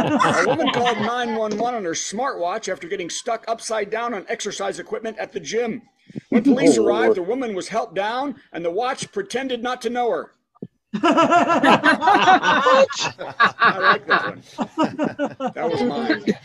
A woman called 911 on her smartwatch after getting stuck upside down on exercise equipment at the gym. When police arrived, the woman was helped down, and the watch pretended not to know her. I like that one. That was mine.